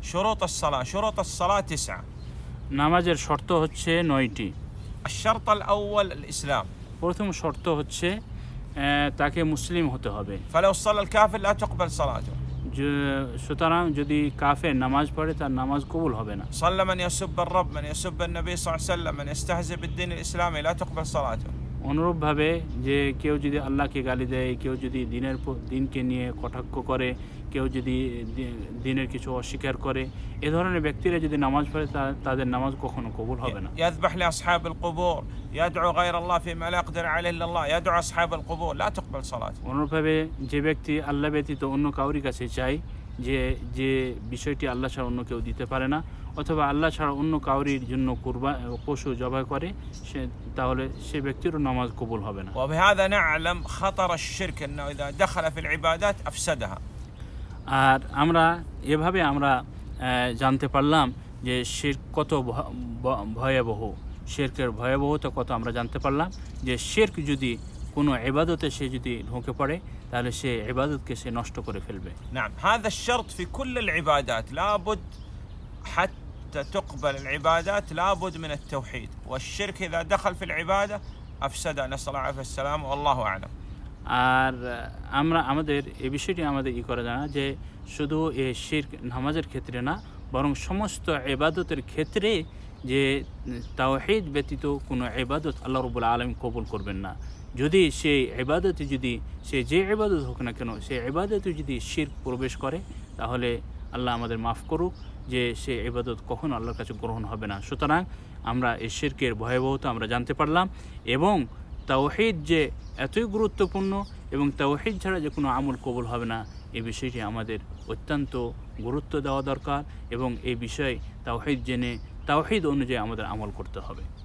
شروط الصلاة 9. নামাজের শর্ত হচ্ছে 9টি। الشرط الأول الإسلام. প্রথম শর্ত হচ্ছে তাকে মুসলিম হতে হবে। فلو صلى الكافر لا تقبل صلاته. সুতরাং যদি কাফের নামাজ পড়ে তার নামাজ কবুল হবে না। صلى من يسب الرب من يسب النبي صلى الله عليه وسلم من يستهزئ بالدين الإسلامي لا تقبل صلاته. অনুরূপভাবে যে কেউ যদি আল্লাহকে গালি দেয়, কেউ যদি দিনকে নিয়ে কটাক্ষ করে, কেউ যদি দিনের কিছু অস্বীকার করে, এ ধরনের ব্যক্তিরা যদি নামাজ পড়ে তাদের নামাজ কখনো কবুল হবে না। يذبح لأصحاب القبور يدعو غير الله فيما لا يقدر عليه إلا الله يدعو أصحاب القبور لا تقبل صلاته. অনুরূপভাবে যে ব্যক্তি আল্লাহ ব্যতীত অন্য কাউরি কাছে চায়, যে বিষয়টি আল্লাহ ছাড়া অন্য কেউ দিতে পারে না, অথবা আল্লাহ ছাড়া অন্য কাউরির জন্য পশু জবাই করে, তাহলে সে ব্যক্তিরও নামাজ কবুল হবে না। وبهذا نعلم خطر الشرك أنه إذا دخل في العبادات أفسدها. আর এভাবে আমরা জানতে পারলাম যে শিরক কত ভয়াবহ, শিরকের ভয়াবহতা কত আমরা জানতে পারলাম যে শিরক যদি কোনো ইবাদতে সে যদি ঢুকে পড়ে তাহলে সে ইবাদতকে সে নষ্ট করে ফেলবে। نعم هذا الشرط في كل العبادات لابد حتى تقبل العبادات لابد من التوحيد والشرك إذا دخل في العبادة أفسد نسأل الله العافية والسلام والله أعلم. আর আমাদের এই বিষয়টি আমাদের করা যায় না যে শুধু এই শিরক নামাজের ক্ষেত্রে না, বরং সমস্ত ইবাদতের ক্ষেত্রে যে তাওহীদ ব্যতীত কোনো ইবাদত আল্লাহ রাব্বুল আলামিন কবুল করবেন না। যদি সেই ইবাদতে সে যে ইবাদত হোক না কেন, সেই ইবাদতে যদি শিরক প্রবেশ করে তাহলে আল্লাহ আমাদের মাফ করুক, যে সে ইবাদত কখনো আল্লাহর কাছে গ্রহণ হবে না। সুতরাং আমরা এই শিরকের ভয়াবহতা আমরা জানতে পারলাম, এবং তাওহীদ যে এতই গুরুত্বপূর্ণ এবং তাওহীদ ছাড়া যে কোনো আমল কবুল হবে না, এই বিষয়টি আমাদের অত্যন্ত গুরুত্ব দেওয়া দরকার, এবং এই বিষয়ে তাওহীদ জেনে তাওহীদ অনুযায়ী আমাদের আমল করতে হবে।